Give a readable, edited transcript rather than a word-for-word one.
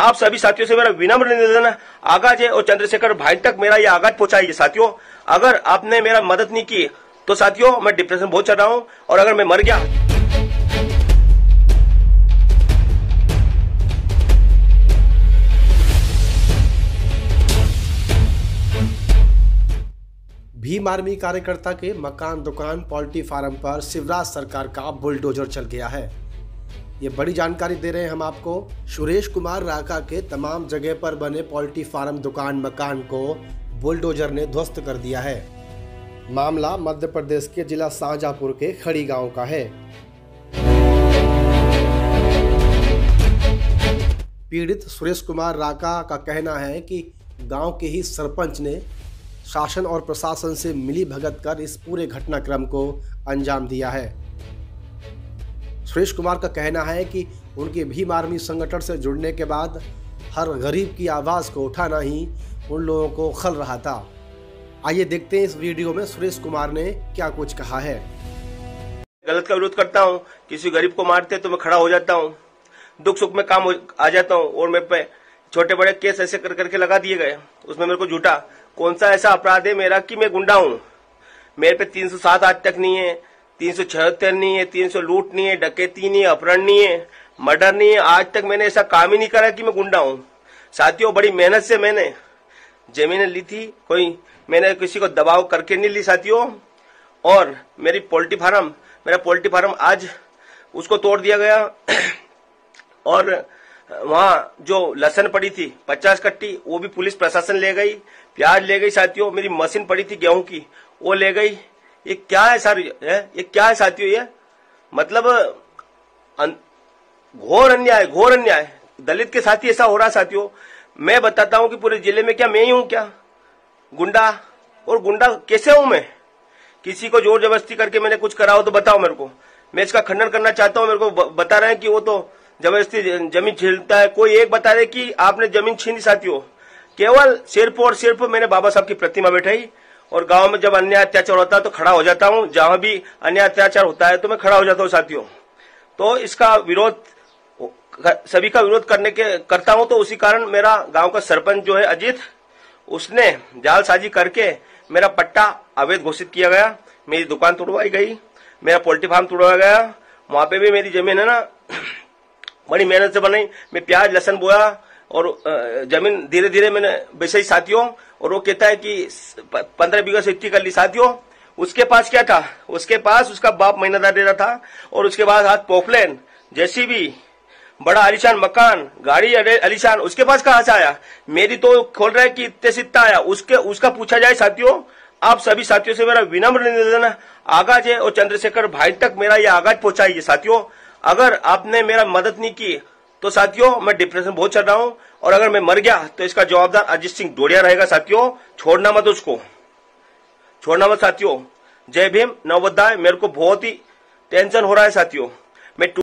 आप सभी साथियों से मेरा विनम्र निवेदन है, आगाज है और चंद्रशेखर भाई तक मेरा ये आगाज पहुंचाइए साथियों। अगर आपने मेरा मदद नहीं की तो साथियों मैं डिप्रेशन बहुत चल रहा हूं, और अगर मैं मर गया। भीम आर्मी कार्यकर्ता के मकान, दुकान, पोल्ट्री फार्म पर शिवराज सरकार का बुलडोजर चल गया है। ये बड़ी जानकारी दे रहे हैं हम आपको। सुरेश कुमार राका के तमाम जगह पर बने पोल्ट्री फार्म, दुकान, मकान को बुलडोजर ने ध्वस्त कर दिया है। मामला मध्य प्रदेश के जिला शाहजहांपुर के खड़ी गांव का है। पीड़ित सुरेश कुमार राका का कहना है कि गांव के ही सरपंच ने शासन और प्रशासन से मिली भगत कर इस पूरे घटनाक्रम को अंजाम दिया है। सुरेश कुमार का कहना है कि उनके भीम आर्मी संगठन से जुड़ने के बाद हर गरीब की आवाज़ को उठाना ही उन लोगों को खल रहा था। आइए देखते हैं इस वीडियो में सुरेश कुमार ने क्या कुछ कहा है। गलत का विरोध करता हूँ, किसी गरीब को मारते तो मैं खड़ा हो जाता हूँ, दुख सुख में काम आ जाता हूँ, और मेरे पे छोटे बड़े केस ऐसे कर करके लगा दिए गए। उसमें मेरे को झूठा कौन सा ऐसा अपराध है मेरा कि मैं गुंडा हूँ। मेरे पे 307 आज तक नहीं है, 376 नहीं है, 300 लूट नहीं है, डकैती नहीं है, अपहरण नहीं है, मर्डर नहीं है। आज तक मैंने ऐसा काम ही नहीं करा कि मैं गुंडा हूँ साथियों। बड़ी मेहनत से मैंने जमीनें ली थी, कोई मैंने किसी को दबाव करके नहीं ली साथियों। और मेरा पोल्ट्री फार्म आज उसको तोड़ दिया गया। और वहां जो लहसन पड़ी थी 50 कट्टी, वो भी पुलिस प्रशासन ले गई। प्याज ले गई साथियों। मेरी मशीन पड़ी थी गेहूं की, वो ले गई। ये क्या है सर? ये क्या है साथियों? ये मतलब घोर अन्याय दलित के साथ ही ऐसा हो रहा साथियों। मैं बताता हूं कि पूरे जिले में क्या मैं ही हूं क्या गुंडा? और गुंडा कैसे हूं मैं? किसी को जोर जबरदस्ती करके मैंने कुछ करा हो तो बताओ मेरे को। मैं इसका खंडन करना चाहता हूं। मेरे को बता रहे हैं कि वो तो जबरदस्ती जमीन छीनता है। कोई एक बता रहे कि आपने जमीन छीनी साथियों। केवल सिर्फ और सिर्फ मैंने बाबा साहब की प्रतिमा बैठाई, और गांव में जब अन्याय अत्याचार होता है तो खड़ा हो जाता हूं। जहां भी अन्याय अत्याचार होता है तो मैं खड़ा हो जाता हूं साथियों। तो इसका विरोध, सभी का विरोध करता हूं। तो उसी कारण मेरा गांव का सरपंच जो है अजीत, उसने जालसाजी करके मेरा पट्टा अवैध घोषित किया गया। मेरी दुकान तोड़वाई गई, मेरा पोल्ट्री फार्म तोड़वाया गया। वहां पे भी मेरी जमीन है ना, बड़ी मेहनत से बनाई। मैं प्याज लहसन बोया और जमीन धीरे धीरे मैंने बेची साथियों। और वो कहता है कि 15 बीघा से इतनी कर ली साथियों। उसके पास क्या था? उसके पास उसका बाप महीनादार दे रहा था, और उसके बाद हाथ पोपलेन, जेसीबी, बड़ा आलीशान मकान, गाड़ी आलीशान, उसके पास कहां से आया? मेरी तो खोल रहा है कि इतने से इतना आया। उसका पूछा जाए साथियों। आप सभी साथियों से मेरा विनम्र निवेदन है, आगाज है और चंद्रशेखर भाई तक मेरा ये आगाज पहुंचाइए साथियों। अगर आपने मेरा मदद नहीं की तो साथियों मैं डिप्रेशन बहुत चल रहा हूं, और अगर मैं मर गया तो इसका जवाबदार अजीत सिंह डोडिया रहेगा साथियों। छोड़ना मत उसको, छोड़ना मत साथियों। जय भीम, नवोदय। मेरे को बहुत ही टेंशन हो रहा है साथियों। मैं